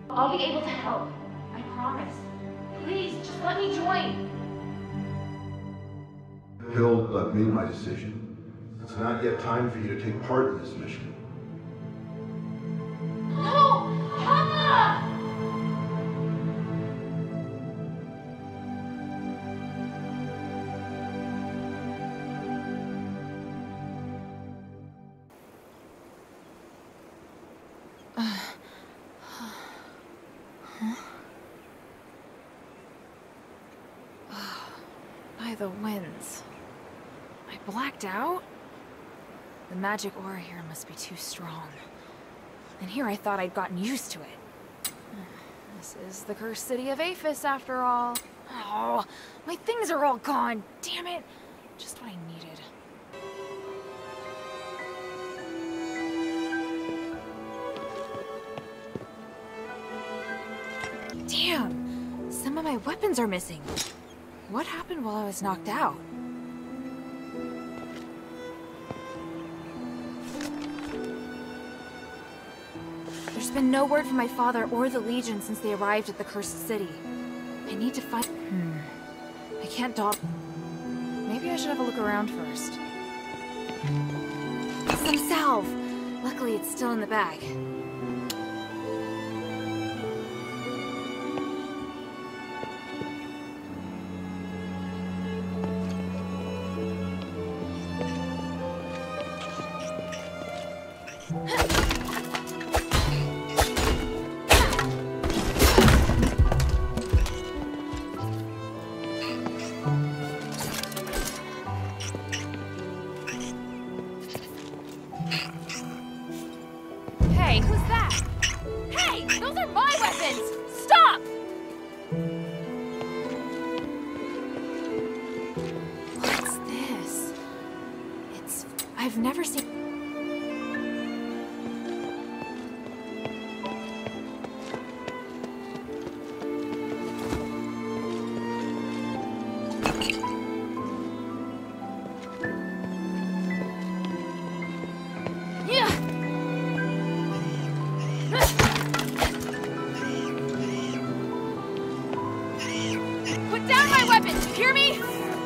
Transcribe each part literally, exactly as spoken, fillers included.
I'll be able to help. I promise. Please, just let me join. Hill, I've made my decision. It's not yet time for you to take part in this mission. No! Papa! By the winds. I blacked out? The magic aura here must be too strong. And here I thought I'd gotten used to it. This is the cursed city of Aphis, after all. Oh, my things are all gone. Damn it. Just what I needed. Damn! Some of my weapons are missing. What happened while I was knocked out? There's been no word from my father or the Legion since they arrived at the Cursed City. I need to find... Hmm... I can't dawdle. Maybe I should have a look around first. Some salve! Luckily it's still in the bag. Hey, who's that? Hey, those are my weapons! Stop! What's this? It's... I've never seen... Put down my weapons, you hear me?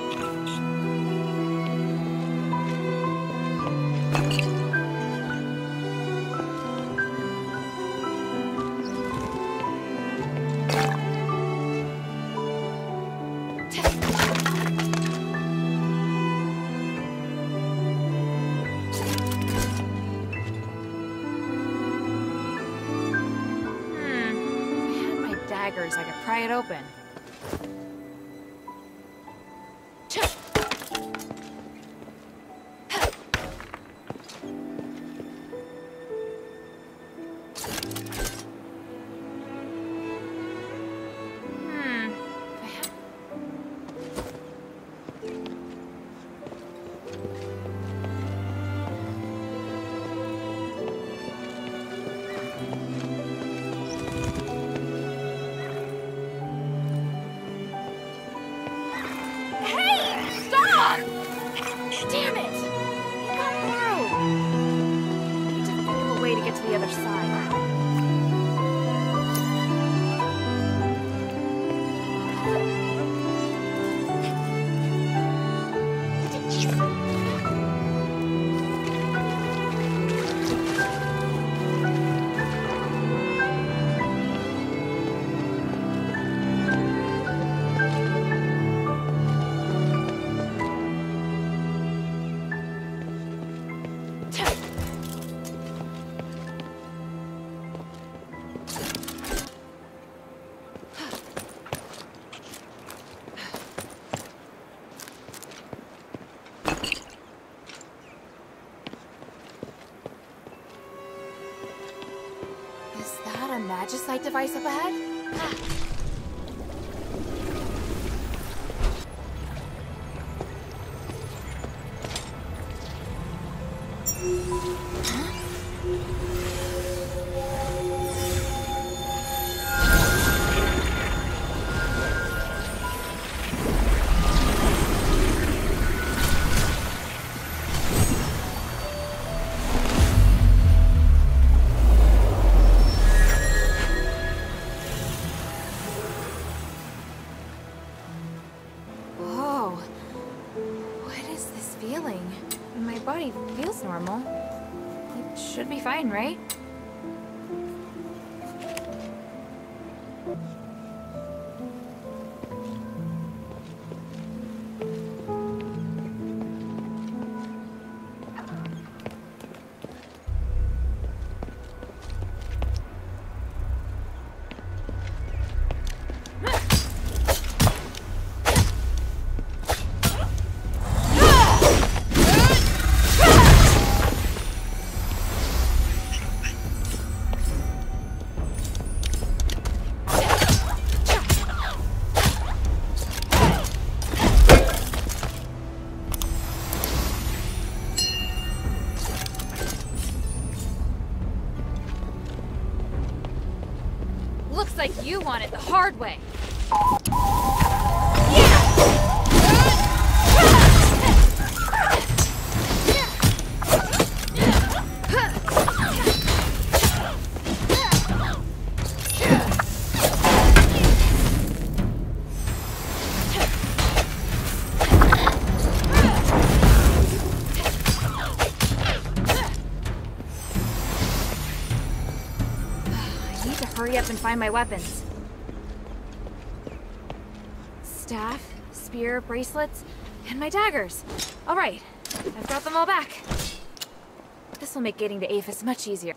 Daggers, I could pry it open. Hmm. If I had... Damn it! He got through! I need to think of a way to get to the other side. Is that a magicite device up ahead? Ah. feeling. My body feels normal. It should be fine, right? Looks like you want it the hard way. Hurry up and find my weapons. Staff, spear, bracelets, and my daggers. All right, I've got them all back. This will make getting to Aphis much easier.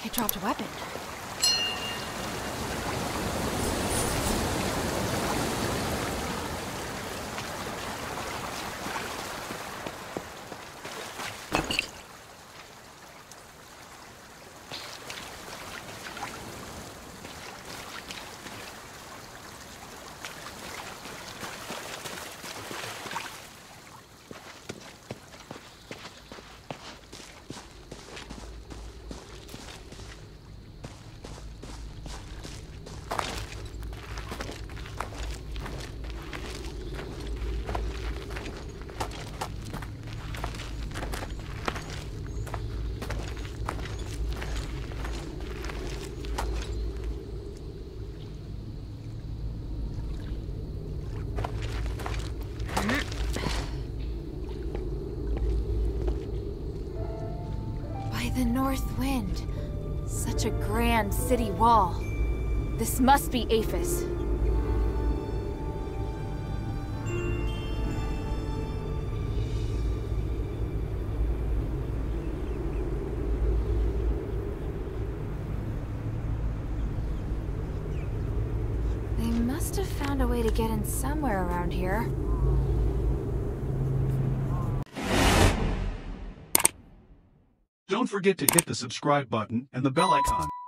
like it dropped a weapon. The north wind. Such a grand city wall. This must be Aphis. They must have found a way to get in somewhere around here. Don't forget to hit the subscribe button and the bell icon.